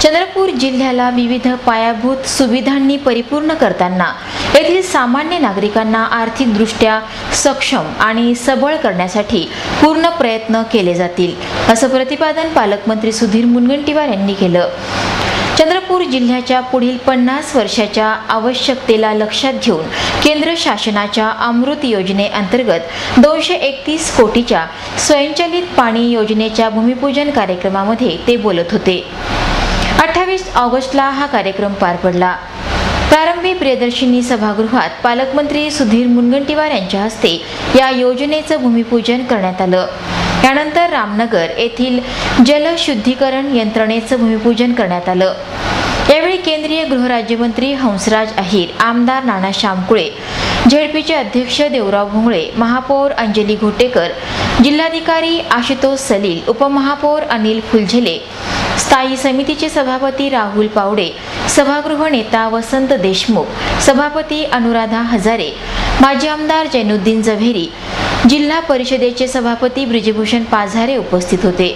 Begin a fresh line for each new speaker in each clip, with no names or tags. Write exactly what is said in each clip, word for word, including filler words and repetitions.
चंद्रपूर जिल्ह्याला विविध पायाभूत सुविधांनी परिपूर्ण करताना येथील सामान्य नागरिकांना आर्थिकदृष्ट्या सक्षम आणि सबळ करण्यासाठी पूर्ण प्रयत्न केले जातील, असं प्रतिपादन पालकमंत्री सुधीर मुनगंटीवार यांनी केलं। चंद्रपूर जिल्ह्याच्या पुढील पन्नास वर्षाच्या आवश्यकतेला लक्षात घेऊन केंद्र शासनाच्या अमृत योजनेअंतर्गत दोनशे एकतीस कोटीच्या स्वयंचलित पाणी योजनेच्या भूमिपूजन कार्यक्रमामध्ये ते बोलत होते। अठ्ठावीस ऑगस्टला हा कार्यक्रम पार पडला। प्रारंभी प्रियदर्शिनी सभागृहात पालकमंत्री सुधीर मुनगंटीवार यांच्या हस्ते या योजनेचं भूमिपूजन करण्यात आलं। यानंतर रामनगर येथील जलशुद्धीकरण यंत्रणेचं भूमिपूजन करण्यात आलं। यावेळी केंद्रीय गृहराज्यमंत्री हंसराज अहिर, आमदार नाना शामकुळे, झेडपीचे अध्यक्ष देवराव भोंगळे, महापौर अंजली घोटेकर, जिल्हाधिकारी आशुतोष सलील, उपमहापौर अनिल फुलझेले, स्थायी समितीचे सभापती राहुल पावडे, सभागृह नेता वसंत देशमुख, सभापती अनुराधा हजारे, माजी आमदार जैनुद्दीन जव्हेरी, जिल्हा परिषदेचे सभापती ब्रिजभूषण पाझारे उपस्थित होते।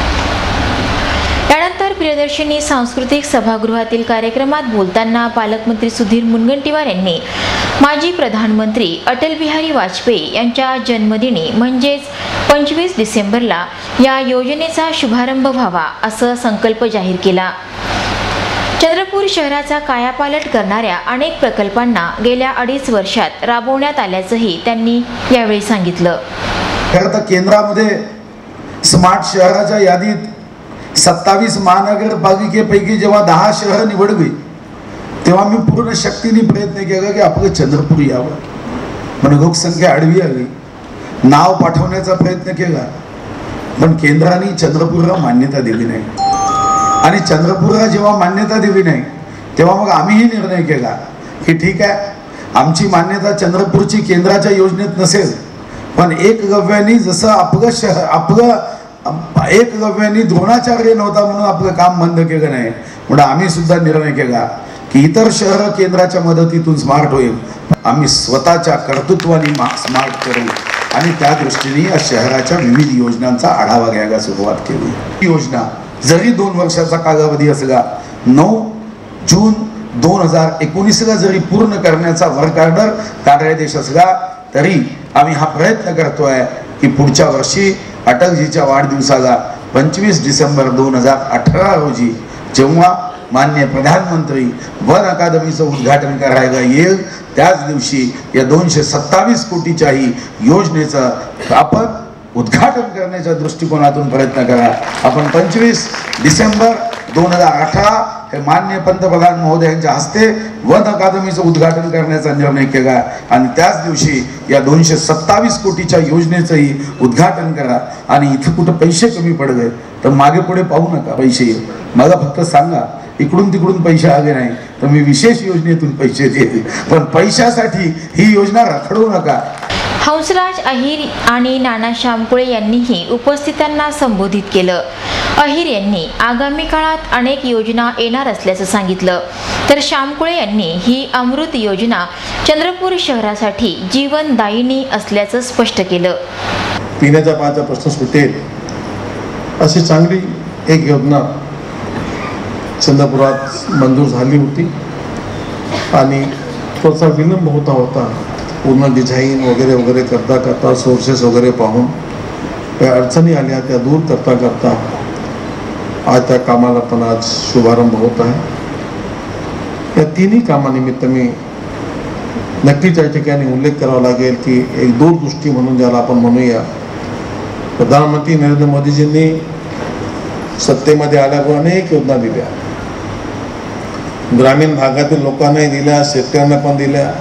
यानंतर प्रियदर्शिनी सांस्कृतिक सभागृहातील कार्यक्रमात बोलताना पालकमंत्री सुधीर मुनगंटीवार यांनी माजी प्रधानमंत्री अटल बिहारी वाजपेयी यांच्या जन्मदिनी म्हणजेच पंचवीस डिसेंबरला या योजनेचा शुभारंभ व्हावा असा संकल्प जाहीर केला। चंद्रपूर शहराचा कायापालट करणाऱ्या अनेक प्रकल्पांना गेल्या अडीच वर्षात राबवण्यात आल्याचंही त्यांनी यावेळी सांगितलं।
खरं तर केंद्रामध्ये स्मार्ट शहराच्या यादीत सत्तावीस महानगरपालिकेपैकी जेव्हा दहा शहर निवडली तेव्हा मी पूर्ण शक्तीने प्रयत्न केला की आपलं चंद्रपूर यावं, पण लोकसंख्या आडवी आली, नाव पाठवण्याचा प्रयत्न केला, पण केंद्राने चंद्रपूरला मान्यता दिली नाही। आणि चंद्रपूरला जेव्हा मान्यता दिली नाही तेव्हा मग आम्हीही निर्णय केला की ठीक आहे, आमची मान्यता चंद्रपूरची केंद्राच्या योजनेत नसेल, पण एक गव्यानी जसं आपलं शहर आपलं एक गव्यानी द्रोणाचार्य नव्हता म्हणून आपलं काम बंद केलं नाही, म्हणून आम्ही सुद्धा निर्णय केला की इतर शहर केंद्राच्या मदतीतून स्मार्ट होईल, आम्ही स्वतःच्या कर्तृत्वाने स्मार्ट करू आणि त्या दृष्टीने या शहराच्या विविध योजनांचा आढावा घ्यायला सुरुवात केली। ही योजना जरी दोन वर्षाचा कालावधी असला, नऊ जून दोन हजार एकोणीसला जरी पूर्ण करण्याचा वर्क ऑर्डर कार्यादेश असला तरी आम्ही हा प्रयत्न करतोय की पुढच्या वर्षी अटलजीच्या वाढदिवसाला पंचवीस डिसेंबर दोन हजार अठरा रोजी जेव्हा माननीय प्रधानमंत्री वन अकादमीचं उद्घाटन करायला येईल त्याच दिवशी या दोनशे सत्तावीस कोटीच्याही योजनेचं आपण उद्घाटन करण्याच्या दृष्टिकोनातून प्रयत्न करा। आपण पंचवीस डिसेंबर दोन हजार अठरा हे माननीय पंतप्रधान महोदयांच्या हस्ते वन अकादमीचं उद्घाटन करण्याचा निर्णय केला आणि त्याच दिवशी या दोनशे सत्तावीस कोटीच्या योजनेचंही उद्घाटन करा। आणि इथं कुठं पैसे कमी पडले तर मागे पुढे पाहू नका, पैसे मला फक्त सांगा, इकडून तिकडून पैसे आले नाही तर मी विशेष योजनेतून पैसे देते, पण पैशासाठी ही योजना रखडवू नका।
हंसराज अहिर आणि नाना शामकुळे यांनीही उपस्थितांना संबोधित केलं। अहिर यांनी आगामी काळात अनेक योजना येणार असल्याचं सांगितलं, तर शामकुळे यांनी ही अमृत योजना चंद्रपूर शहरासाठी जीवनदायिनी असल्याचं स्पष्ट केलं।
पिण्याच्या पाण्याचा प्रश्न सुटेल अशी चांगली एक योजना चंद्रपुरात मंजूर झाली होती आणि थोडासा विलंब होता होता पूर्ण डिझाईन वगैरे वगैरे करता करता सोर्सेस वगैरे पाहून त्या अडचणी आल्या त्या दूर करता करता आज त्या कामाला पण आज शुभारंभ होत आहे। या तिन्ही कामानिमित्त मी नक्कीच या ठिकाणी उल्लेख करावा लागेल की एक दूरदृष्टी म्हणून ज्याला आपण म्हणूया, प्रधानमंत्री नरेंद्र मोदीजींनी सत्तेमध्ये आल्यावर अनेक योजना दिल्या, ग्रामीण भागातील लोकांनाही दिल्या, शेतकऱ्यांना पण दिल्या।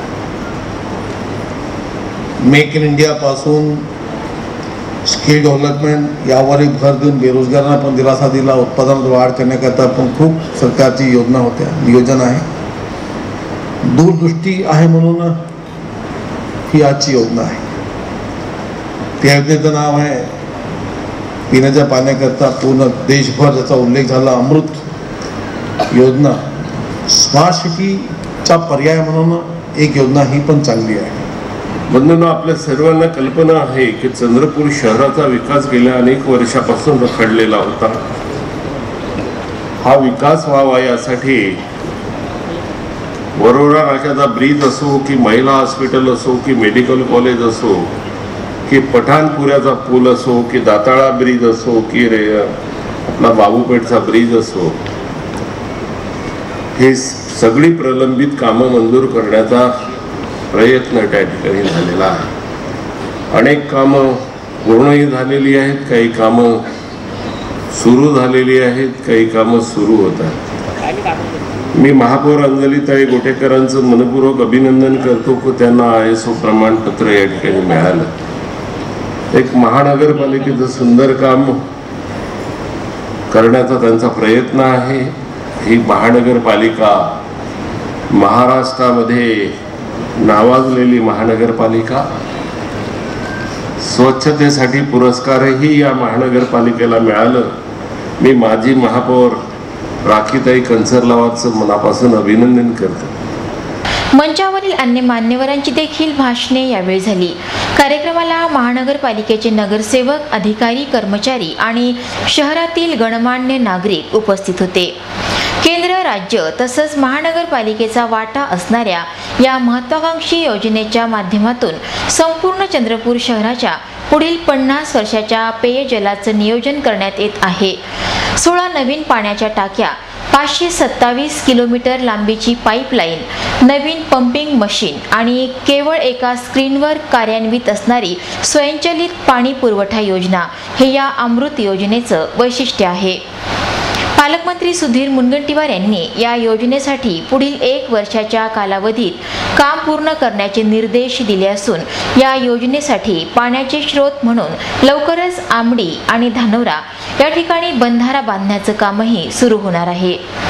मेक इन इंडिया पासून स्किल डेव्हलपमेंट यावरही भर देऊन बेरोजगारांना पण दिलासा दिला, उत्पादनात वाढ करण्याकरता पण खूप सरकारची योजना होत्या, नियोजन आहे, दूरदृष्टी आहे म्हणून ही आजची योजना आहे। त्या योजनेचं नाव आहे पिण्याच्या पाण्याकरता पूर्ण देशभर ज्याचा उल्लेख झाला अमृत योजना। स्मार्ट सिटीचा पर्याय म्हणून एक योजना ही पण चांगली आहे।
वंदना, आपल्या सर्वांना कल्पना आहे की चंद्रपूर शहराचा विकास गेल्या अनेक वर्षापासून रखडलेला होता। हा विकास व्हावा यासाठी वरोरा नाक्याचा ब्रिज असो की महिला हॉस्पिटल असो की मेडिकल कॉलेज असो की पठाणपुऱ्याचा पूल असो की दाताळा ब्रिज असो की रे आपला बाबूपेठचा ब्रिज असो, हे सगळी प्रलंबित कामं मंजूर करण्याचा प्रयत्न त्या ठिकाणी झालेला आहे. अनेक कामं पूर्णही झालेली आहेत, काही कामं सुरू झालेली आहेत, काही कामं सुरू होत आहेत. मी महापौर अंजलीताई गोटेकरांचं मनपूर्वक अभिनंदन करतो की त्यांना आय एस ओ प्रमाणपत्र या ठिकाणी मिळालं. एक महानगरपालिकेचं सुंदर काम करण्याचा त्यांचा प्रयत्न आहे. ही महानगरपालिका महाराष्ट्रामध्ये नावाजलेली महानगरपालिका, स्वच्छतेसाठी पुरस्कारही या महानगरपालिकेला मिळालं. मी माजी महापौर राखीताई कंचरलावाचं मनापासून अभिनंदन करतो.
मंचावरील अन्य मान्यवरांची देखील भाषणे यावेळी झाली. कार्यक्रमाला महानगरपालिकेचे नगरसेवक, अधिकारी, कर्मचारी आणि शहरातील गणमान्य नागरिक उपस्थित होते. केंद्र, राज्य तसंच महानगरपालिकेचा वाटा असणाऱ्या या महत्त्वाकांक्षी योजनेच्या माध्यमातून संपूर्ण चंद्रपूर शहराच्या पुढील पन्नास वर्षाच्या पेयजलाचं नियोजन करण्यात येत आहे. सोळा नवीन पाण्याच्या टाक्या, पाचशे सत्तावीस किलोमीटर लांबीची पाईपलाईन, नवीन पंपिंग मशीन आणि केवळ एका स्क्रीनवर कार्यान्वित असणारी स्वयंचलित पाणी पुरवठा योजना हे या अमृत योजनेचं वैशिष्ट्य आहे. पालकमंत्री सुधीर मुनगंटीवार यांनी या योजनेसाठी पुढील एक वर्षाच्या कालावधीत काम पूर्ण करण्याचे निर्देश दिले असून या योजनेसाठी पाण्याचे स्रोत म्हणून लवकरच आंबडी आणि धानोरा या ठिकाणी बंधारा बांधण्याचं कामही सुरू होणार आहे.